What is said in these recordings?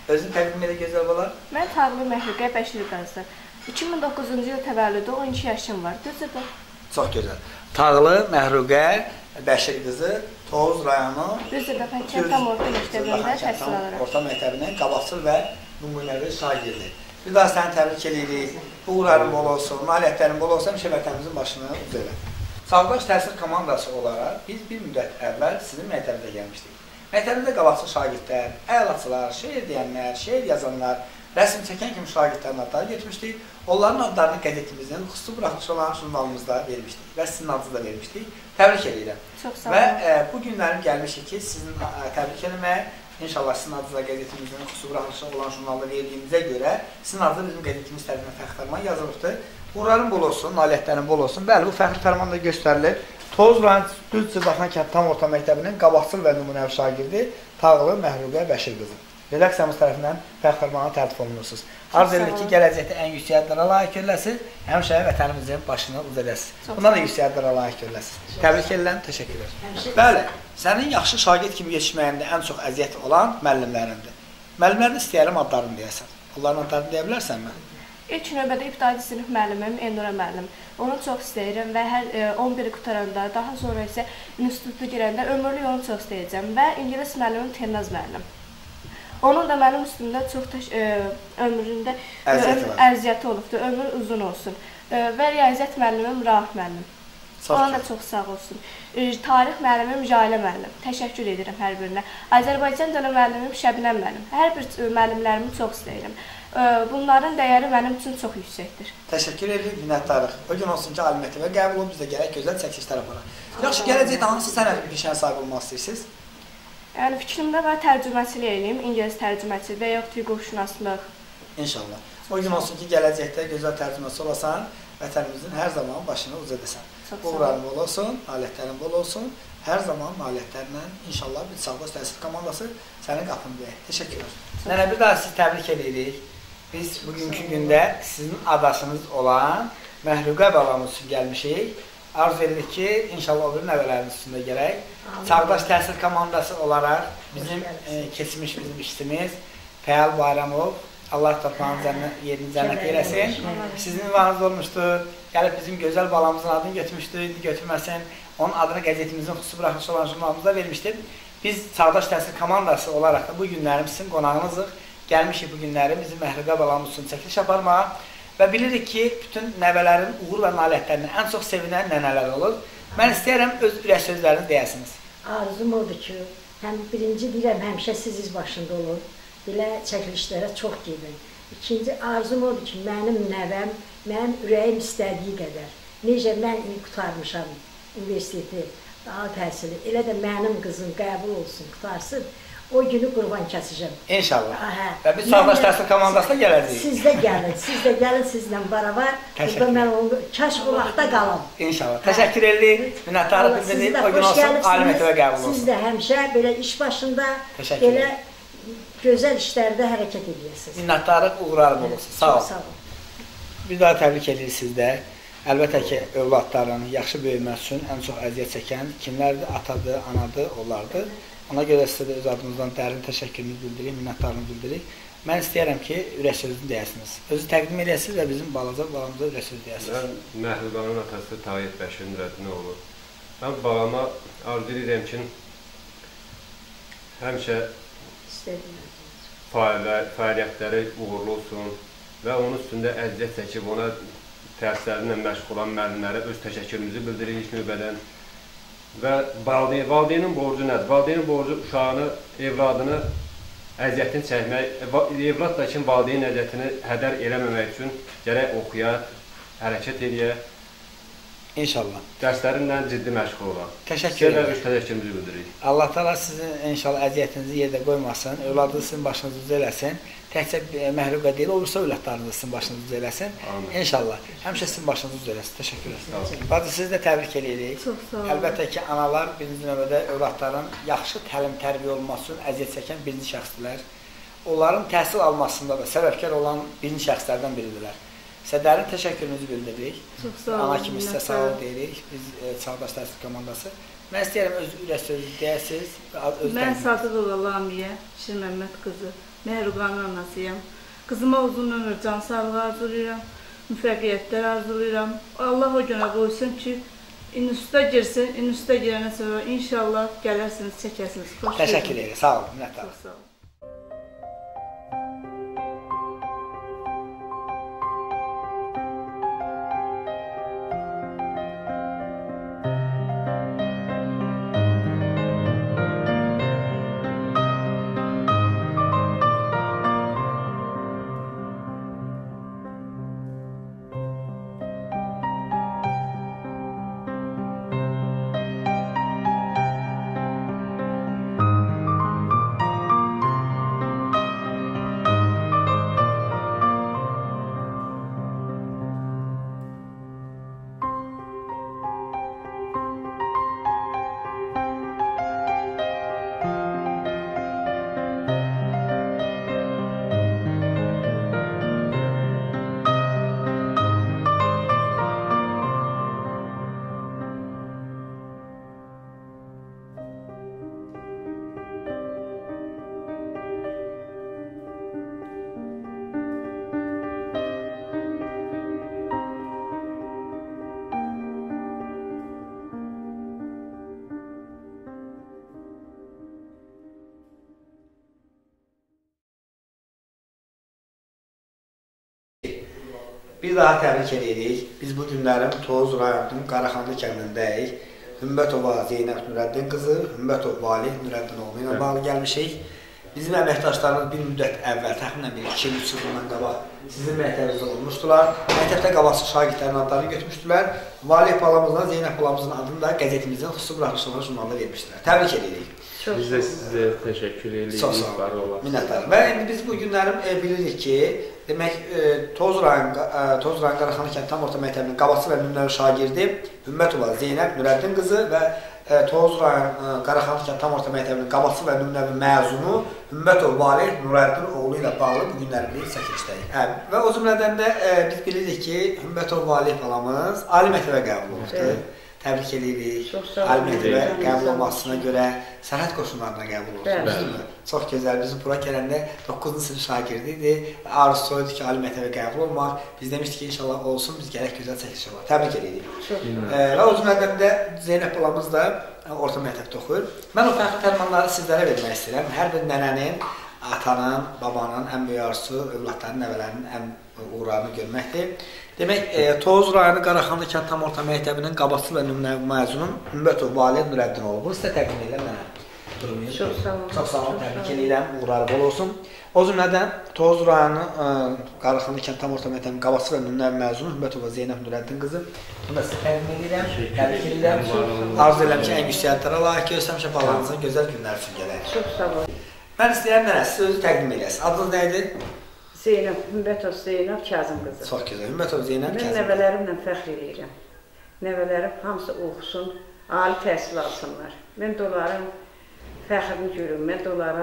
Özünü təqdim edə gözəl bala. Mən Tağlı Məhrüqə Bəşir qızı. 2009-cu il təvəllüdü, 12 yaşım var. Düzdür? Çox gözəl. Tağlı Məhrüqə Bəşir qızı, Tovuz rayonu Düzdür, tam orta məktəbində təhsil alırıq. Orta məktəbinin qabaqcıl və nümunəvi şagirdi. Bir daha səni təbrik edirik. Uğurların bol olsun, nailiyyətlərin bol olsun, şəbəkəmizin başına üzərə. Sağdaş təhsil komandası olaraq biz bir müddət əvvəl sizin məktəbində gəlmişdik. Məktəbində qabaqcıl şagirdlər, əlaçılar, şeir deyənlər, şeir yazanlar, rəsm çəkən kimi şagirdlərin adları getmişdik. Onların adlarını qəzetimizin xüsusi buraxılışı olan jurnalımızda vermişdik və sizin adınızı da vermişdik. Təbrik edirəm. Çox sağ olun. Və bu günlərim gəlmişik ki, sizin təbrik etmək, inşallah sizin adınıza qəzetimizin xüsusi buraxılışı olan jurnalda verdiyimizə görə sizin adınıza bizim qəzetimiz tərəfindən fəxr fərmanı yazılıbdır. Uğurların bol olsun, nailiyyətlərin bol olsun. Bəli, bu fəxr fərmanı da göstərilir. Tovuz rayon Düz Cırdaxan kənd tam orta məktəbinin qabaqcıl və nümunəvi şagirdi Tağlı Məhrüqə Bəşir qızı. Redaksiyamız tərəfindən fəxr fərmanına tərtib olunursunuz. Arz edilir ki, gələcəkdə ən yüksək adlara layiq görüləsiniz, həmişə vətənimizin başını uz edəsiniz. Buna da yüksək adlara layiq görüləsiniz. Təbrik edirəm, təşəkkür edirəm. Bəli, sənin yaxşı şagird kimi yetişməyində ən çox əziyyət olan müəllimlərindir. Müəllimlərin istəyərəm adlarını deyəsən. Onların adlarını deyə bilərsənmi? İlk növbədə ibtidai sinif müəllimim Elnura müəllim. Onu çox istəyirəm və hər 11-i qutaranda, daha sonra isə institutu girəndə ömürlük onu çox istəyəcəm və ingilis müəllimim Ternaz müəllim. Onun da mənim üstümdə çox ömründə əziyyəti olubdur, ömür uzun olsun. Və riyaziyyat müəllimim Rahif müəllim. Ona da çox sağ olsun. Tarix müəllimim Jalə müəllim. Təşəkkür edirəm hər birinə. Azərbaycan dili müəllimim Şəbnəm müəllim. Hər bir müəllimlərimi çox istəyirəm. Bunların dəyəri mənim üçün çox yüksəkdir. Təşəkkür edirik, minnətdarıq. O gün olsun ki, ali məktəbə qəbul olub, biz də gələk gözəl çəkilişlər aparaq. Yaxşı, gələcəkdə hansı sənəd bir işə sahib olmaq istəyirsiniz? Yəni fikrimdə var tərcüməçilik eləyim, ingilis tərcüməçi və yaxud hüquqşünaslıq. İnşallah. O gün olsun ki, gələcəkdə gözəl tərcüməçi olasan, vətənimizin hər zaman başını uz edəsən. Uğurların bol olsun, nailiyyətlərin bol olsun. Hər zaman nailiyyətlərlə inşallah bir Sağdaş təhsil komandası sənin qapındayıq. Təşəkkürlər. Nənə, bir daha sizi təbrik edirik. Biz bugünkü gündə sizin adasınız olan Məhrüqə balamız üçün gəlmişik. Arzu edirik ki, inşallah o bir nəvələrimiz üstündə gələk. Sağdaş təhsil komandası olaraq bizim keçmiş bizim işçimiz Fəal Bayramov, Allah toprağın yerini cənnət eləsin. Sizin ünvanınız olmuşdur. Gəlib bizim gözəl balamızın adını götürmüşdür, indi götürməsin. Onun adını qəzetimizin xüsusi buraxılışı olan jurnalımızda vermişdir. Biz Sağdaş təhsil komandası olaraq da bu günlərim sizin qonağınızıq. Gəlmişik bu günləri bizim Məhrüqə balamız üçün çəkiliş aparmağa və bilirik ki, bütün nəvələrin uğur və nailiyyətlərini ən çox sevinən nənələr olur. Mən istəyərəm öz ürək sözlərini deyəsiniz. Arzum odur ki, birinci deyirəm, həmişə siz iz başında olun, belə çəkilişlərə çox gedin. İkinci arzum odur ki, mənim nəvəm, mənim ürəyim istədiyi qədər, necə mən qutarmışam universiteti, daha təhsili, elə də mənim qızım qəbul olsun, qutarsın. O günü qurban kəsicəm. İnşallah. Və biz Sağdaş təhsil komandasına gələcəyik. Siz də gəlin, sizlə barabar. Burada mən onu kaş o vaxtda qalam. İnşallah. Təşəkkür edirik. Minnətdarlıq bildirik. O gün olsun, ali məktəbə qəbul olsun. Siz də həmişə belə iş başında, belə gözəl işlərdə hərəkət edirsiniz. Minnətdarlıq, uğurlar bol olsun. Sağ olun. Bir daha təbrik edirik sizdə. Əlbəttə ki, övladların yaxşı böyüməsi üçün ən çox əziyyət çəkən kimlərdir? Atadır, anadır, onlardır. Ona görə sizə də öz adımızdan dərin təşəkkürümüzü bildiririk, minnətdarlığımızı bildiririk. Mən istəyərəm ki, ürək sözünü deyəsiniz. Özü təqdim edəsiniz və bizim balamıza ürək sözü deyəsiniz. Mən Məhrüqənin atası Tayyip Bəşirin rədinə olur. Mən balama arzu edirəm ki, həmişə fəaliyyətləri uğurlu olsun və onun üstündə əziyyət çəkib, ona dərslərinlə məşğul olan müəllimlərə öz təşəkkürümüzü bildiririk ilk növbədən. Və valideynin borcu nədir? Valideynin borcu uşağını, evladını əziyyətini çəkmək, evlad da ki, valideyn əziyyətini hədər eləməmək üçün gərək oxuya, hərəkət eləyə. İnşallah. Dərslərinlə ciddi məşğul olan. Təşəkkür edirəm. Sizə öz təşəkkürümüzü bildiririk. Allah təala sizin inşallah əziyyətinizi yerdə qoymasın, övladınız sizin başınızı düz eləsin. Təkcə Məhrüqə deyil, olursa övladlarınız sizin başınızı düz eləsin. İnşallah. Həmişə sizin başınızı düz eləsin. Təşəkkür edirəm. Bacı, sizi də təbrik edirik. Çox sağ olun. Əlbəttə ki, analar birinci növbədə övladların yaxşı təlim-tərbiyə olması üçün əziyyət çəkən birinci şəxsdirlər. Onların təhsil almasında da səbəbkar olan birinci şəxslərdən biridirlər. Sizə dərin təşəkkürümüzü bildiririk. Çox sağ olun. Ana kimi sizə sağ ol deyirik. Biz Çağdaş Təhsil Komandası. Mən istəyirəm öz ürək sözü deyəsiniz. Mən Sadıqova Lamiyə, Şir Məmməd qızı, Məhruqanın anasıyam. Qızıma uzun ömür, can sağlığı arzulayıram, müvəffəqiyyətlər arzulayıram. Allah o günə qoysun ki, instituta girsin, instituta girənə sonra inşallah gələrsiniz, çəkəsiniz. Təşəkkür ederim, sağ olun, minnətdarım. Çox sağ olun. Bir daha təbrik edirik. Biz bu günlərin Tovuz rayonunun Qaraxanlı kəndindəyik. Hümbətova Zeynəb Nurəddin qızı, Hümbətov Valih Nurəddinoğlu ilə bağlı gəlmişik. Bizim əməkdaşlarımız bir müddət əvvəl, təxminən 2-3 il bundan qabaq sizin məktəbinizdə olmuşdular. Məktəbdə qabaqsız şagirdlərin adlarını götürmüşdülər. Valih balamızla Zeynəb balamızın adını da qəzetimizin xüsusi buraxılışları jurnalda vermişdilər. Təbrik edirik. Biz də sizə təşəkkür edirik. Çox sağ olun. Minnətdarım. Və indi biz bu günlərim bilirik ki, demək Tovuz rayon Qaraxanlı kənd tam orta məktəbinin qabaqçı və nümunəvi şagirdi Hümbətova Zeynəb Nurəddin qızı və Tovuz rayon Qaraxanlı kənd tam orta məktəbinin qabaqçı və nümunəvi məzunu Hümbətov Valih Nurəddin oğlu ilə bağlı bu günlərin çəkilişdəyik. Və o cümlədən də biz bilirik ki, Hümbətov Valih balamız ali məktəbə qəbul olubdur. Təbrik edirik. Ali məktəbə qəbul olmasına görə sənət qoşunlarına qəbul olsun. Çox gözəl. Bizim bura gələndə 9-cu sinif şagirdi idi. Arzusu ki, ali məktəbə qəbul olmaq. Biz demişdik ki, inşallah olsun, biz gərək gözəl çəkiliş olar. Təbrik edirik. Və o cümlədən də Zeynəb balamız da orta məktəbdə oxuyur. Mən o fərqli fərmanları sizlərə vermək istəyirəm. Hər bir nənənin, atanın, babanın ən böyük arzusu, övladların, nəvələrinin ən uğurlarını görməkdir. Demək, Tovuz rayonu Qaraxanlı kənd tam orta məktəbinin qabaqçı və nümunəvi məzunun Hümbətov Valih Nurəddinoğlu. Bunu sizə təqdim edirəm mənə. Çox sağ olun. Çox sağ olun, təbrik edirəm, uğurları bol olsun. O cümlədən Tovuz rayonu Qaraxanlı kənd tam orta məktəbinin qabaqçı və nümunəvi məzunu Hümbətova Zeynəb Nurəddin qızı. Bunu da sizə təqdim edirəm, təbrik edirəm. Arzu edirəm ki, ən yüksəklərə layiq göstərmişə balanızın gözəl günlər üçün gələk. Çox sağ olun. Mən istəyirəm mənə, siz özü təqdim edəsiniz. Adınız nə idi? Zeynəb, Hümbətov Zeynəb Kazım qızı. Çox gözəl, Hümbətov Zeynəb Kazım. Mən nəvələrimlə fəxr edirəm. Nəvələrim hamısı oxusun, ali təhsil alsınlar. Mən də onların fəxrini görüm, mən də onlara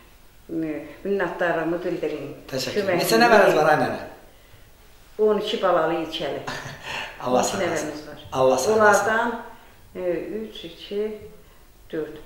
minnətdarlığımı bildirim. Təşəkkür ederim. Neçə nəvəniz var, ay nənə? 12 balalı ilçəli. Allah sağ olsun. Allah sağ olsun. Onlardan 3, 2, 4.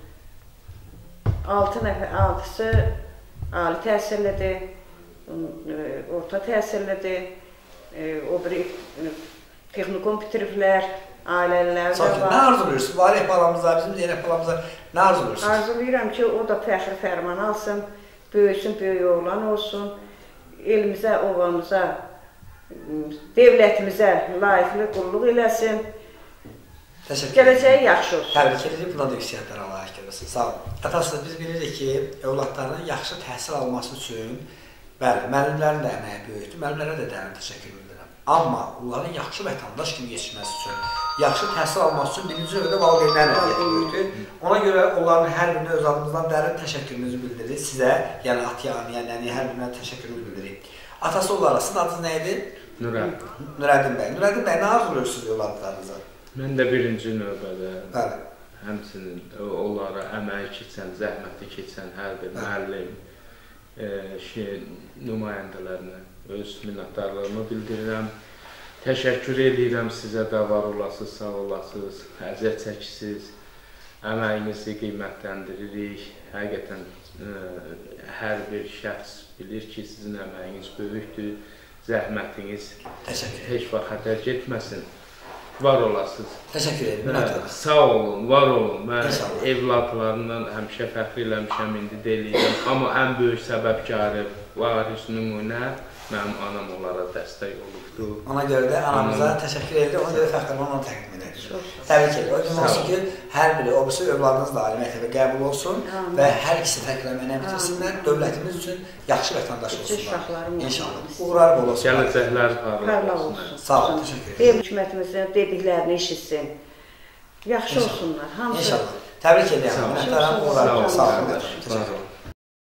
6'sı ali təhsillidir, orta təhsillidir, o biri texnikum bitiriblər, ailələr də var. Nə arzuluyorsunuz? Valih balamıza, bizim Zeynəb balamıza nə arzuluyorsunuz? Arzulayıram ki, o da fəxri fərman alsın, böyüsün, böyük oğlan olsun, elimizə, ovamıza, devlətimizə layiqli qulluq eləsin. Gələcəyi yaxşı olsun. Təbrik edirik, buna da yüksəklərə layiq görürsün. Sağ olun. Atasız, biz bilirik ki, övladlarının yaxşı təhsil alması üçün, bəli, müəllimlərin də əməyi böyükdür, müəllimlərə də dərin təşəkkür edirəm. Amma onların yaxşı vətəndaş kimi yetişməsi üçün, yaxşı təhsil alması üçün birinci növbədə valideynlərin əziyyəti böyükdür. Ona görə onların hər birinə öz adımızdan dərin təşəkkürümüzü bildiririk. Sizə, yəni ataya, yəni hər birinə təşəkkürümüzü bildiririk. Atası olaraq, sizin adınız nə idi? Nurəddin bəy. Nurəddin bəy, nə arzuluyorsunuz övladlarınıza? Mən də birinci növbədə həmçinin onlara əməyi keçən, zəhməti keçən hər bir müəllim, nümayəndələrinə öz minnətdarlığımı bildirirəm. Təşəkkür edirəm sizə də, var olasınız, sağ olasınız, əziyyət çəkisiz, əməyinizi qiymətləndiririk. Həqiqətən hər bir şəxs bilir ki, sizin əməyiniz böyükdür, zəhmətiniz heç vaxt xətər getməsin. Var olasınız. Təşəkkür edirəm. Sağ olun, var olun. Mən evladlarımdan həmişə fəxr eləmişəm, indi də eləyirəm. Amma ən böyük səbəbkarı, varis nümunə mənim anam onlara dəstək olubdur. Ona görə də anamıza təşəkkür edirəm, ona görə fəxrimi onu təqdim edirəm. Təbrik edirəm. O gün olsun ki, hər biri, o birisi övladınız da ali məktəbə qəbul olsun və hər ikisi fərqləməni bitirsinlər, dövlətimiz üçün yaxşı vətəndaş olsunlar. İnşallah. Uğurlar bol olsun. Gələcəklər parlaq olsun. Sağ olun, təşəkkür edirəm. Hökumətimizin dediklərini eşitsin. Yaxşı olsunlar. İnşallah. Təbrik edirəm. Minnətdaram, uğurlar bol olsun. Sağ olun. Təşəkkür edirəm.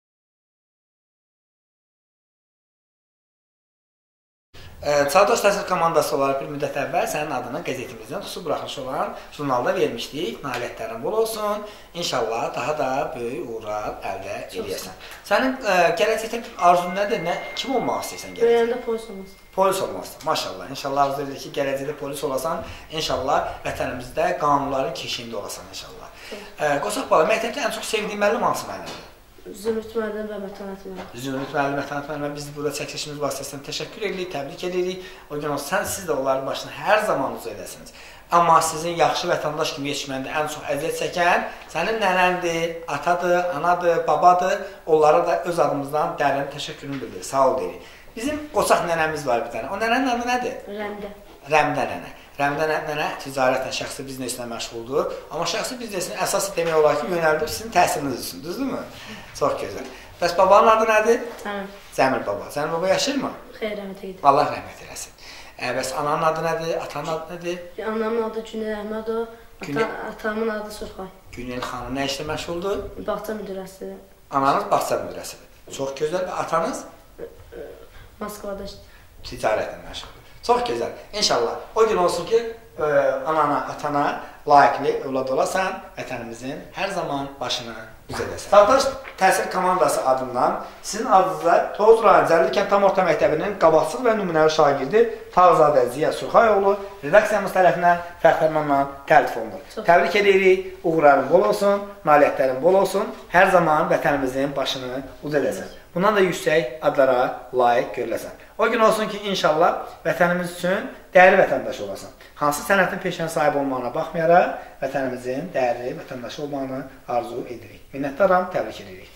Çağdaş Təhsil komandası olaraq bir müddət əvvəl sənin adını qəzetimizdən xüsusi buraxılış olan jurnalda vermişdik. Nailiyyətlərin bol olsun. İnşallah daha da böyük uğurlar əldə edəsən. Sənin gələcəkdə arzun nədir? Kim olmaq istəyirsən gələcəkdə? Böyüyəndə polis olmaq istəyirəm. Polis olmaq istəyirəm. Maşallah. İnşallah arzu edirik ki, gələcəkdə polis olasan. İnşallah vətənimizdə qanunların keşiyində olasan inşallah. Qosaq bala, məktəbdə ən çox sevdiyin müəllim hansı müəllimdir? Zümrüt müəllim və Mətanət müəllim. Zümrüt müəllim, Mətanət müəllimə biz burada çəkilişimiz vasitəsilə təşəkkür edirik, təbrik edirik. O gün siz də onların başına hər zaman uca edəsiniz. Amma sizin yaxşı vətəndaş kimi yetişməndə ən çox əziyyət çəkən sənin nənəndir, atadır, anadır, babadır. Onlara da öz adımızdan dərin təşəkkürünü bildirir. Sağ ol deyirik. Bizim qoçaq nənəmiz var bir dənə. O nənənin adı nədir? Rəmdə. Rəmdə nənə. Rəmdə nənə ticarətlə, şəxsi bizneslə məşğuldur. Amma şəxsi biznesin əsası demək olar ki, yönəldib sizin təhsiliniz üçün, düzdürmü? Çox gözəl. Bəs babanın adı nədir? Cəmil. Cəmil baba. Cəmil baba yaşayır mı? Xeyr, rəhmət edir. Allah rəhmət eləsin. Bəs ananın adı nədir? Atanın adı nədir? Anamın adı Günel Əhmədov, atamın adı Surxay. Günel xanım nə işlə məşğuldur? Bağça müdirəsidir. Ananız bağça müdirəsidir. Çox gözəl. Atanız? Moskvada işləyir. Ticarətlə məşğuldur. Çox gözəl. İnşallah o gün olsun ki, anana, atana layiqli övlad olasan, vətənimizin hər zaman başını üz edəsən. Çağdaş Təhsil komandası adından sizin adınıza Tovuz rayon Cəllikənd Tam Orta Məktəbinin qabaqcıl və nümunəvi şagirdi Tağzadə Ziya Surxayoğlu redaksiyamız tərəfindən fəxrlə təltif olunur. Təbrik edirik, uğurların bol olsun, nailiyyətlərin bol olsun, hər zaman vətənimizin başını uz edəsən. Bundan da yüksək adlara layiq görüləsən. O gün olsun ki, inşallah vətənimiz üçün dəyərli vətəndaş olasan. Hansı sənətin peşənin sahibi olmağına baxmayaraq, vətənimizin dəyərli vətəndaşı olmağını arzu edirik. Minnətdaram, təbrik edirik.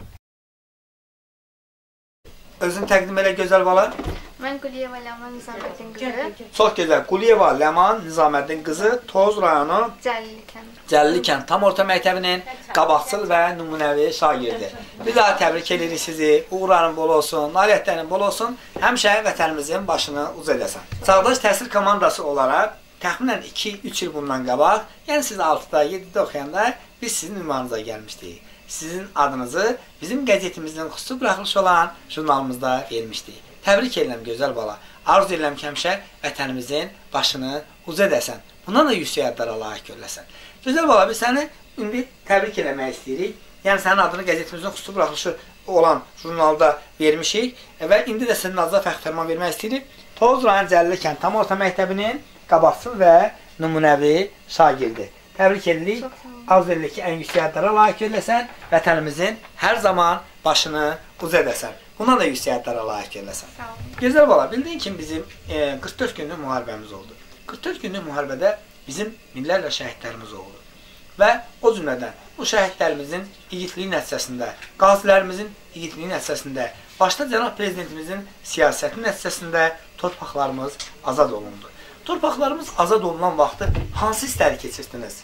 Özünü təqdim elə gözəl bala. Mən Quliyeva Ləman Nizaməddin qızı. Çox gözəl. Quliyeva Ləman Nizaməddin qızı Tovuz rayonu Cəllikənd Tam Orta Məktəbinin qabaqcıl və nümunəvi şagirdi. Bir daha təbrik edirik sizi. Uğurların bol olsun, nailiyyətlərin bol olsun. Həmişə vətənimizin başını uz edəsən. Çağdaş Təhsil komandası olaraq təxminən 2-3 il bundan qabaq, yəni siz 6-da, 7-də oxuyanda biz sizin ünvanınıza gəlmişdik. Sizin adınızı bizim qəzetimizin xüsusi buraxılışı olan jurnalımızda vermişdik. Təbrik edirəm gözəl bala. Arzu edirəm ki, həmişə vətənimizin başını uz edəsən. Bundan da yüksək adlara layiq görüləsən. Gözəl bala, biz səni indi təbrik eləmək istəyirik. Yəni sənin adını qəzetimizin xüsusi buraxılışı olan jurnalda vermişik və indi də sizin adına fəxr fərman vermək istəyirik. Tovuz rayon Cəllikənd Tam Orta Məktəbinin qabaqcıl və nümunəvi şagirdi. Təbrik edirik. Arzu edirik ki, ən yüksək adlara layiq görüləsən, vətənimizin hər zaman başını uz edəsən. Buna da yüksək adlara layiq görüləsən. Gözəl bala, bildiyin kimi bizim 44 günlük müharibəmiz oldu. 44 günlük müharibədə bizim minlərlə şəhidlərimiz oldu. Və o cümlədən bu şəhidlərimizin igidliyi nəticəsində, qazilərimizin igidliyi nəticəsində, başda cənab prezidentimizin siyasəti nəticəsində torpaqlarımız azad olundu. Torpaqlarımız azad olunan vaxtı hansı hissləri keçirdiniz?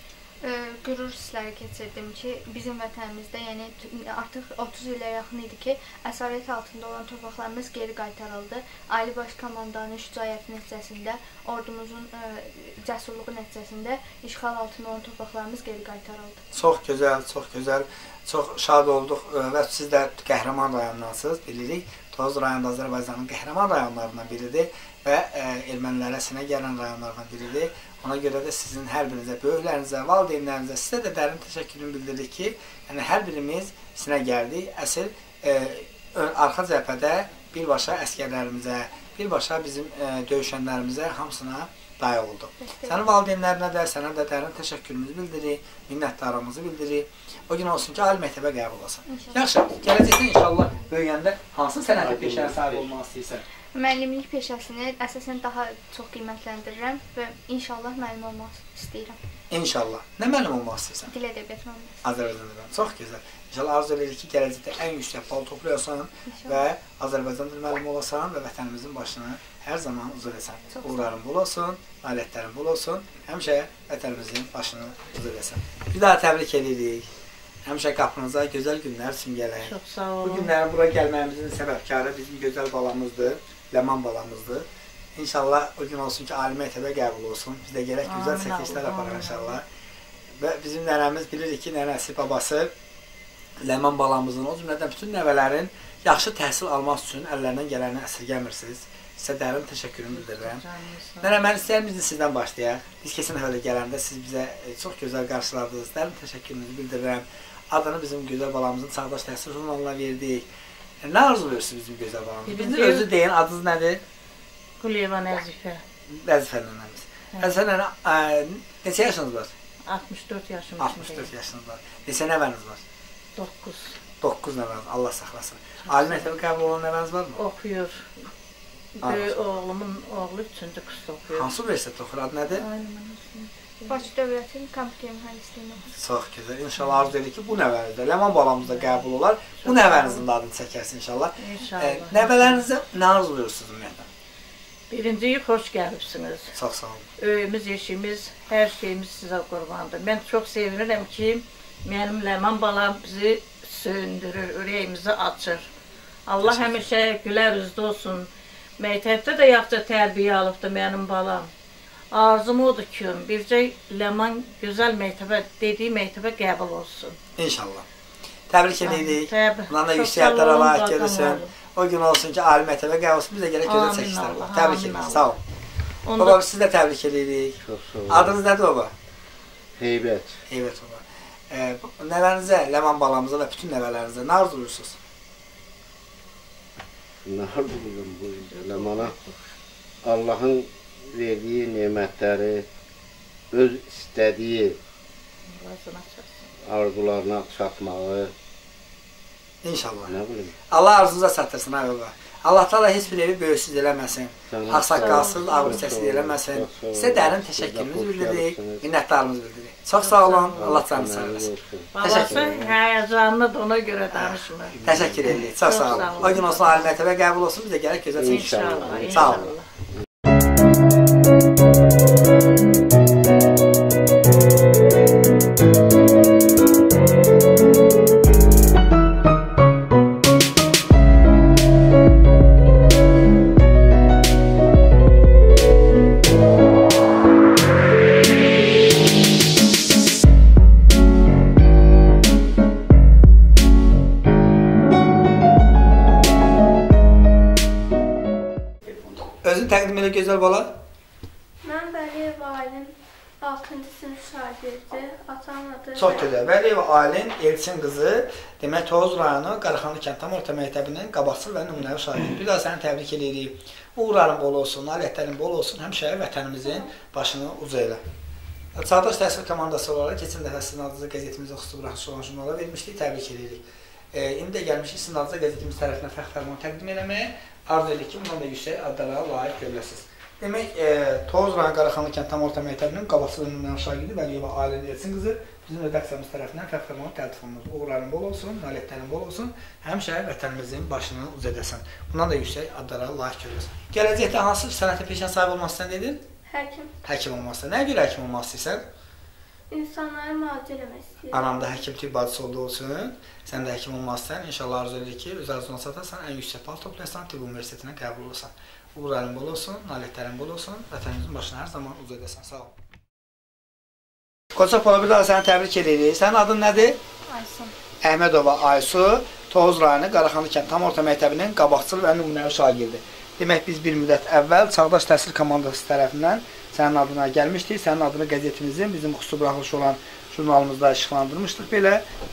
Qürur hissləri keçirdim ki, bizim vətənimizdə, yəni artıq 30 ilə yaxın idi ki, əsarət altında olan torpaqlarımız geri qaytarıldı. Ali Baş Komandanın şücaəti nəticəsində, ordumuzun cəsurluğu nəticəsində işğal altında olan torpaqlarımız geri qaytarıldı. Çox gözəl, çox gözəl. Çox şad olduq və siz də qəhrəman rayondansınız, bilirik. Tovuz rayonda Azərbaycanın qəhrəman rayonlarından biridir və ermənilərə sinə gələn rayonlardan biridir. Ona görə də sizin hər birinizə, böyüklərinizə, valideynlərinizə, sizə də dərin təşəkkürümü bildiririk ki, yəni hər birimiz sinə gəldik. Əsl arxa cəbhədə birbaşa əskərlərimizə, birbaşa bizim döyüşənlərimizə hamısına dayə olduq. Sənin valideynlərinə də, sənə də dərin təşəkkürümüzü bildiririk, minnətdarlığımızı bildiririk. O gün olsun ki, ali məktəbə qəbul olsun. Yaxşı, gələcəkdə inşallah böyüyəndə hansı sənəti peşəyə sahib olmaq istəyirsən? Müəllimlik peşəsini əsasən daha çox qiymətləndirirəm və inşallah müəllim olmaq istəyirəm. İnşallah. Nə müəllim olmaq istəyirsən? Dil ədəbiyyat müəllimi. Azərbaycan dili. Çox gözəl. İnşallah arzu edirik ki, gələcəkdə ən yüksək bal toplayasan və Azərbaycan dili müəllimi olasan və vətənimizin başını hər zaman uzadesən. Uğurların bol olsun, nailiyyətlərin bol olsun. Həmişə vətənimizin başını uzadesən. Bir daha təbrik edirik. Həmişə qapınıza gözəl günlər simgələyək. Çox sağ olun. Bu günlərin bura gəlməyimizin səbəbkarı bizim gözəl balamızdır, Ləman balamızdır. İnşallah o gün olsun ki, ali məktəbə qəbul olsun. Biz də gələk gözəl çəkilişlər aparaq inşallah. Və bizim nənəmiz bilirik ki, nənəsi, babası Ləman balamızın, o cümlədən bütün nəvələrin yaxşı təhsil almaq üçün əllərindən gələni əsirgəmirsiniz. Sizə dərin təşəkkürümü bildirirəm. Nənə, mən istəyirəm biz də sizdən başlayaq. Biz keçən həftə gələndə siz bizə çox gözəl qarşıladınız. Dərin təşəkkürümüzü bildirirəm. Adını bizim gözəl balamızın Çağdaş Təhsil jurnalına verdik. Nə arzuluyorsunuz bizim gözəl balamızın? Bizim özü deyin, adınız nədir? Quliyeva Nəzifə. Nəzifə nənəmiz. Nəzifə nənə, neçə yaşınız var? 64 yaşım. 64 yaşınız var. Neçə nəvəniz var? 9. 9 nəvəniz, Allah saxlasın. Ali məktəbə qəbul olan nəvəniz varmı? Oxuyur. Böyük oğlumun oğlu 3-cü kursda oxuyur. Hansı universitetdə oxuyur, adı nədir? Bakı Dövlətin Kompüter Mühəndisliyi. Çox gözəl. İnşallah arzu edirik ki, bu nəvənizdə, Ləman balamızda qəbul olar. Bu nəvənizin də adını çəkərsin inşallah. İnşallah. Nəvələrinizə nə arzuluyorsunuz ümumiyyətlə? Birinciyi xoş gəlibsiniz. Çox sağ olun. Öyümüz, eşimiz, hər şeyimiz sizə qurbandır. Mən çox sevinirəm ki, mənim Ləman balam bizi söyündürür, ürəyimizi açır. Allah həmişə gülər üzlü olsun. Məktəbdə də yaxşı tərbiyə alıbdır mənim balam. Arzum odur ki, bircə Ləman gözəl məktəbə, dediyi məktəbə qəbul olsun. İnşallah. Təbrik edirik. Bundan da Çox yüksək sağ olun, hədlərə layiq qadın görürsən. olun. O gün olsun ki, ali məktəbə qəbul olsun. Biz də gələk gözəl çəkişlər var. Təbrik amin edirik. Allah. Sağ olun. Baba, siz də təbrik edirik. Çox sağ olun. Adınız nədir baba? Heybət. Heybət baba. Nəvənizə, Ləman balamıza və bütün nəvələrinizə nə arzuluyorsunuz? Nə arzuluyorum bu Ləmana? Allahın verdiyi nemətləri, öz istədiyi arzularına çatmağı. İnşallah. Nə bilim. Allah arzunuza çatdırsın ay baba. Allah da heç bir evi böyüksüz eləməsin. Haqsaqqalsız, ağrıçəsiz eləməsin. Sizə dərin təşəkkürümüzü bildiririk, minnətdarlığımızı bildiririk. Çox sağ olun, Allah canını sağ eləsin. Babası həyəcanlıdır, ona görə danışmır. Təşəkkür edirik, çox sağ olun. O gün olsun, ali məktəbə qəbul olsun, biz də gələk gözəl çəkişlər. İnşallah. Sağ olun. Özünü təqdim elə gözəl bala. Mən Vəliyev Aylin 6-cı sinif şagirdi. Atamın adı... Çox gözəl. Vəliyev Aylin Elçin qızı, demək Tovuz rayonu Qaraxanlı kənd tam orta məktəbinin qabaqcıl və nümunəvi şagirdi. Bir daha səni təbrik edirik. Uğurların bol olsun, nailiyyətlərin bol olsun. Həmişə vətənimizin başını uca elə. Çağdaş Təhsil komandası olaraq keçən dəfə sizin adınıza qəzetimizə xüsusi buraxılış olan jurnala vermişdik. Təbrik edirik. İndi də gəlmişik sizin adınıza qəzetimiz tərəfindən fəxr fərmanı təqdim eləməyə. Arzu edirik ki, bundan da yüksək adlara layiq görüləsiniz. Demək, Tovuz rayon Qaraxanlı kənd tam orta məktəbinin qabaqcıl nümunəvi şagirdi Vəliyeva Aylin Elçin qızı bizim redaksiyamız tərəfindən fəxr fərmanı təltif olunur. Uğurların bol olsun, nailiyyətlərin bol olsun. Həmişə vətənimizin başını uca edəsən. Bundan da yüksək adlara layiq görüləsiniz. Gələcəkdə hansı sənətə peşə sahib olmaq istəyirsən dedin? Həkim. Həkim olmaq istəyirsən. Nəyə görə həkim olmaq istəyirsən? İnsanları müalicə eləmək istəyirəm. Anam da həkim tibb bacısı olduğu üçün sən də həkim olmaq istəyirsən. İnşallah arzu edirik ki, öz arzuna çatarsan, ən yüksək bal toplayasan, tibb universitetinə qəbul olursan. Uğurların bol olsun, nailiyyətlərin bol olsun, vətənimizin başına hər zaman uca edəsən. Sağ ol. Qoca Pola, bir daha səni təbrik edirik. Sənin adın nədir? Aysu. Əhmədova Aysu, Tovuz rayonu Qaraxanlı kənd tam orta məktəbinin qabaqcıl və nümunəvi şagirdi. Demək, biz bir müddət əvvəl Çağdaş Təhsil komandası tərəfindən sənin adına gəlmişdik. Sənin adını qəzetimizin bizim xüsusi buraxılışı olan jurnalımızda işıqlandırmışdıq belə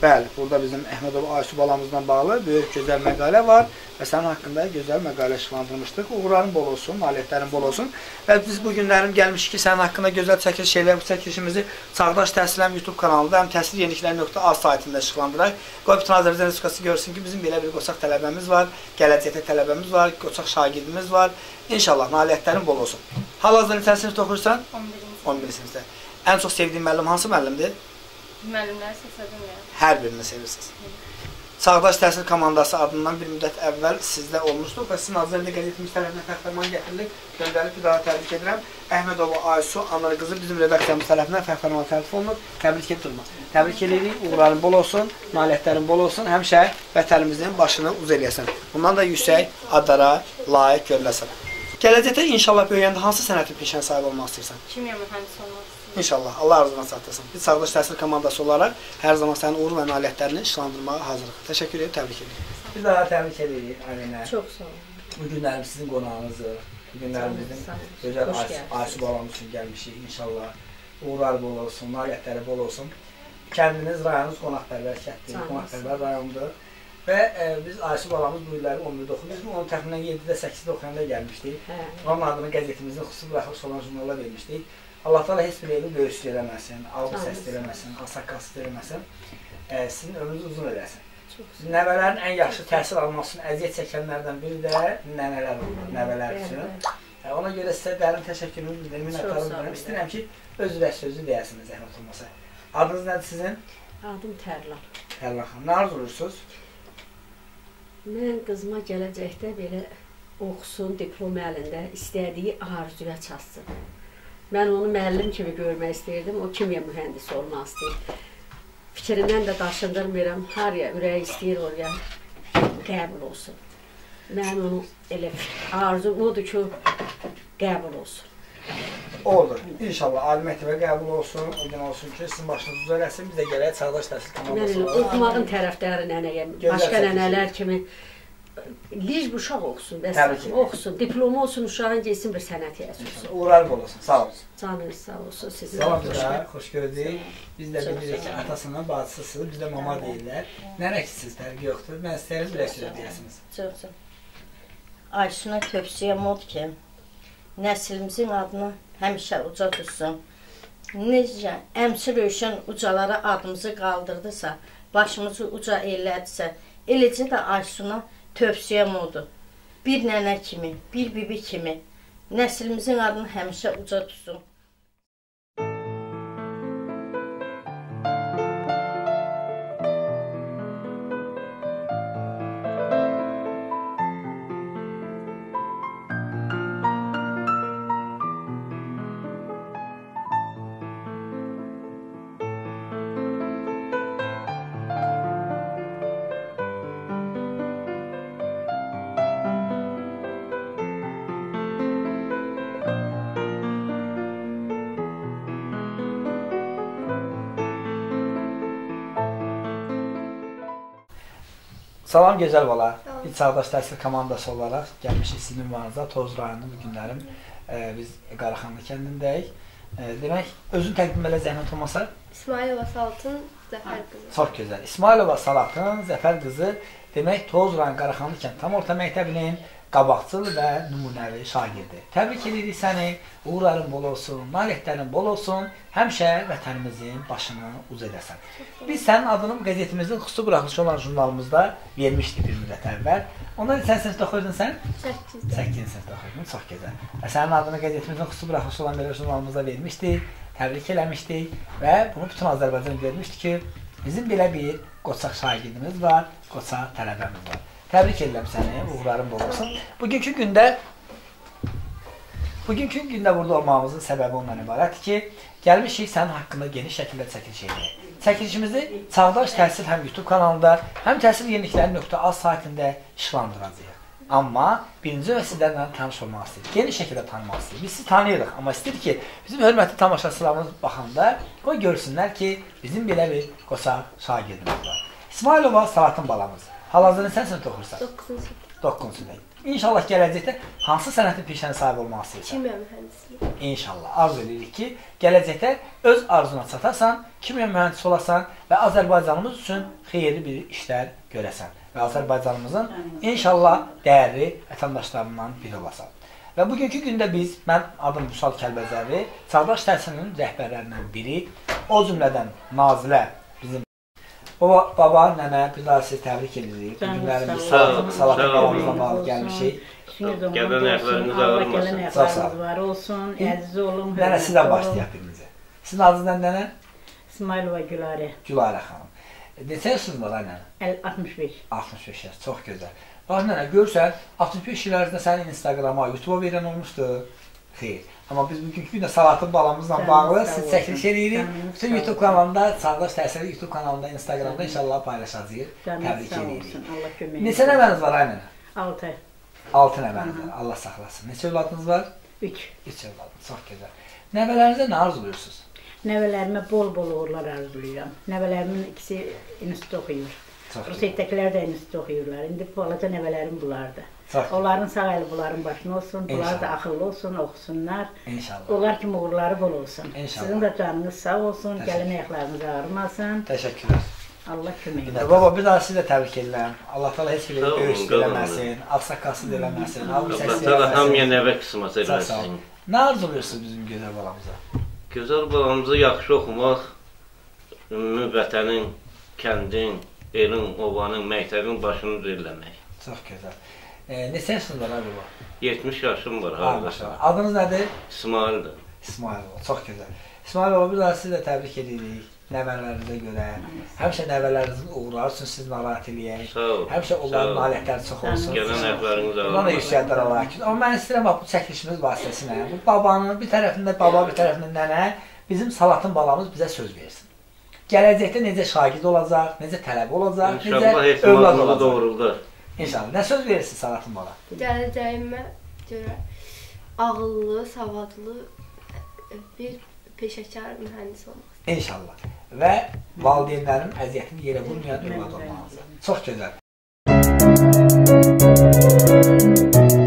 Bəli, burada bizim Əhmədov Aysu balamızla bağlı böyük gözəl məqalə var və sənin haqqında gözəl məqalə işıqlandırmışdıq. Uğurların bol olsun, nailiyyətlərin bol olsun. Və biz bu günlərim gəlmişik ki, sənin haqqında gözəl çəkiliş şeylər, bu çəkilişimizi Çağdaş Təhsiləm YouTube kanalında həm təhsilyenilikləri.az saytında işıqlandıraq. Qoy bütün Azərbaycan Respublikası görsün ki, bizim belə bir qoçaq tələbəmiz var, gələcəkdə tələbəmiz var, qoçaq şagirdimiz var. İnşallah nailiyyətlərin bol olsun. Hal-hazırda neçənci sinifdə oxuyursan? 11-ci sinifdə. Ən çox sevdiyin müəllim hansı müəllimdir? Müəllimləri seçəcəm. Hər birini sevirsiniz. Çağdaş Təhsil Komandası adından bir müddət əvvəl sizdə olmuşduq və sizin Azərbaycan qəzetimiz tərəfindən fəxrəman gətirilib, göndərilib bir daha təbrik edirəm. Əhmədova Aysu Anar qızı bizim redaksiyamız tərəfindən fəxrəman tərtib olunub. Təbrik edirəm. Təbrik edirik, uğurların bol olsun, nailiyyətlərin bol olsun, həmişə vətənimizin başını uz eləyəsən. Bundan da yüksək adlara layiq görüləsən. Gələcəkdə inşallah böyüyəndə hansı sənətin peşəyə sahib olmaq istəyirsən? Kimya mühəndisi olmaq istəyirəm. İnşallah, Allah arzuna çatdırsın. Biz Çağdaş Təhsil Komandası olaraq hər zaman sənin uğur və nailiyyətlərini işıqlandırmağa hazırıq. Təşəkkür edirəm, təbrik edirik. Biz daha təbrik edirik Əlinə. Çox sağ olun. Bu günlərim sizin qonağınızdır. Bu günlərim bizim gözəl Aysu balamız üçün gəlmişik. İnşallah uğurlar bol olsun, nailiyyətləri bol olsun. Kəndiniz, rayonunuz qonaqpərvər kənddir, qonaqpərvər rayondur. Və biz Aysu balamız bu illəri 11-də oxuyur. Biz onu təxminən 7-də, 8-də oxuyanda gəlmişdik. Onun adını qəzetimizin xüsusi buraxılış olan jurnala vermişdik. Allah da heç bir evi böyüsü eləməsin, algı səs eləməsin, asakası eləməsin. Sizin ömrünüz uzun eləsin. Nəvələrin ən yaxşı təhsil alması üçün əziyyət çəkənlərdən biri də nənələr olur, nəvələr üçün. Ona görə sizə dərin təşəkkürümü bildirim, minnətdarım bildirim. İstəyirəm ki, öz ürək sözü deyəsiniz, zəhmət olmasa. Adınız nədir sizin? Adım Tərlan. Tərlan xanım. Nə arzulursunuz? Mən qızıma gələcəkdə belə oxusun, diplom əlində, istədiyi arzuya çatsın. Mən onu müəllim kimi görmək istəyirdim, o kimya mühəndisi olmaq istəyir. Fikrindən də daşındırmıram, haraya ürək istəyir oraya qəbul olsun. Mən onu elə arzum odur ki, qəbul olsun. Olur. İnşallah ali məktəbə qəbul olsun, o gün olsun ki, sizin başınız düz eləsin, biz də gələk Çağdaş Təhsil Komandası olaraq. Mən oxumağın tərəfdarı nənəyəm, başqa nənələr kimi lic bu uşaq oxusun, oxusun, diplomu olsun, uşağın geçsin bir sənət yazsın. Uğurlar bol olsun, sağ olsun. Canınız sağ olsun, sizin Salam, xoş gördük. Biz də bilirik ki, atasının bacısısınız, bizdə mama deyirlər. Nənəksiniz, fərqi yoxdur. Mən istəyiriz, bir əksələ deyəsiniz. Çox. Ayşuna tövsiyəm odur ki, nəslimizin adını həmişə uca tutsun. Necə əmsi Rövşən ucalara adımızı qaldırdısa, başımızı uca elədisə, eləcə də Ayşuna tövsiyəm odur. Bir nənə kimi, bir bibi kimi nəslimizin adını həmişə uca tutsun. Salam gözəl bala. Biz Çağdaş Təhsil Komandası olaraq gəlmişik sizin ünvanınıza. Toz rayonunun bu günlərim biz Qaraxanlı kəndindəyik. Demək, özün təqdim elə zəhmət olmasa? İsmailova Salatın Zəfər qızı. Çox gözəl. İsmailova Salatın Zəfər qızı demək Toz rayon Qaraxanlı kənd tam orta məktəbinin qabaqcıl və nümunəvi şagirdi. Təbrik edirik səni, uğurların bol olsun, nailiyyətlərin bol olsun, həmişə vətənimizin başını uz edəsən. Biz sənin adını qəzetimizin xüsusi buraxılışı olan jurnalımızda vermişdik bir müddət əvvəl. Onda neçənci sinifdə oxuyurdun sən? 8-ci sinifdə oxuyurdun, çox gözəl. Və sənin adını qəzetimizin xüsusi buraxılışı olan belə jurnalımızda vermişdik, təbrik eləmişdik və bunu bütün Azərbaycan görmüşdü ki, bizim belə bir qoçaq şagirdimiz var, qoçaq tələbəmiz var. Təbrik edirəm səni, uğurların bol olsun. Bugünkü gündə burada olmağımızın səbəbi ondan ibarətdir ki, gəlmişik sənin haqqında geniş şəkildə çəkiliş edirik. Çəkilişimizi Çağdaş Təhsil həm YouTube kanalında, həm təhsilyenilikləri.az saytında işıqlandıracağıq. Amma birinci və sizlərlə tanış olmaq istəyirik, geniş şəkildə tanımaq istəyirik. Biz sizi tanıyırıq, amma istəyirik ki, bizim hörmətli tamaşaçılarımız baxanda qoy görsünlər ki, bizim belə bir qoçaq şagirdimiz var. İsmailova Salatın balamız. Hal-hazırda sən sinifdə oxursan? 9-cu sinifdə. 9-cu sinifdə. İnşallah gələcəkdə hansı sənətin peşənin sahibi olmaq istəyirsən? Kimya mühəndisliyi. İnşallah arzu edirik ki, gələcəkdə öz arzuna çatasan, kimya mühəndisi olasan və Azərbaycanımız üçün xeyirli bir işlər görəsən və Azərbaycanımızın inşallah dəyərli vətəndaşlarından biri olasan. Və bugünkü gündə biz, mən adım Vüsal Kəlbəzəri, Çağdaş Təhsilinin rəhbərlərindən biri, o cümlədən Nazilə, bizim baba, nənə, bir daha sizi təbrik edirik. Bu günlərimiz salatı qalamızla bağlı gəlmişik. Gələn əhləriniz ağırmasın. Çox sağ olsun, əziz olun. Nənə, sizdən başlayaq birinizə. Sizin adınızdan nənə? İsmailova Gülarə. Gülarə xanım. Neçə yaşınız var, nənə? 65. 65 yaş, çox gözəl. Bax, nənə, görsən, 65 il ərzində sənin Instagrama, YouTube-a verən olmuşdu. Xeyr. Amma biz bugünkü gündə salatın balamızla bağlı siz çəkiliş edirik. Bütün YouTube kanalında, Çağdaş Təhsili YouTube kanalında, Instagramda inşallah paylaşacağıq. Təbrik edirik. Neçə nəvəniz var, ay nənə? 6. 6 nəvəniz var, Allah saxlasın. Neçə övladınız var? 3. 3 övladınız, çox gözəl. Nəvələrinizə nə arzuluyorsunuz? Nəvələrimə bol-bol uğurlar arzulayıram. Nəvələrimin ikisi institut oxuyur. Rusiyyətdəkilər də institut oxuyurlar. İndi balaca nəvələrim bulardır. Onların sağ əli bunların başına olsun, bunlar da axıllı olsun, oxusunlar. İnşallah. Onlar kimi uğurları bol olsun. İnşallah. Sizin də canınız sağ olsun, gəlin ayaqlarınız ağrımasın. Təşəkkürlər. Allah kömək edin. Baba, bir daha sizi də təbrik edirəm. Allah təala heç bir böyük eləməsin, ağsaqqalsız eləməsin. Allah təala hamıya nəvə qismət eləsin. Nə arzuluyorsunuz bizim gözəl balamıza? Gözəl balamıza yaxşı oxumaq, ümumi vətənin, kəndin, elin, ovanın, məktəbin başını düzəlmək. Çox gözəl. Neçə yaşınız var abi baba? 70 yaşım var hardasa. Adınız nədir? İsmaildir. İsmail baba, çox gözəl. İsmail baba, bir daha sizi də təbrik edirik. Nəvələrinizə görə. Həmişə nəvələrinizin uğurları üçün sizi narahat eləyək. Sağ ol. Həmişə onların nailiyyətləri çox olsun. Gələn əhləriniz ağırmasın. Bundan da yüksəklər olaraq. Amma mən istəyirəm bu çəkilişimiz vasitəsilə. Bu babanın bir tərəfində baba, bir tərəfində nənə, bizim Salatın balamız bizə söz versin. Gələcəkdə necə şagird olacaq, necə tələbə olacaq, necə övlad olacaq. Doğrular. İnşallah. Nə söz verirsin Salatın bala? Gələcəyimə görə ağıllı, savadlı bir peşəkar mühəndis olmaq. İnşallah. Və valideynlərin əziyyətini yerə vurmayan övlad olmalıdır. Çox gözəl.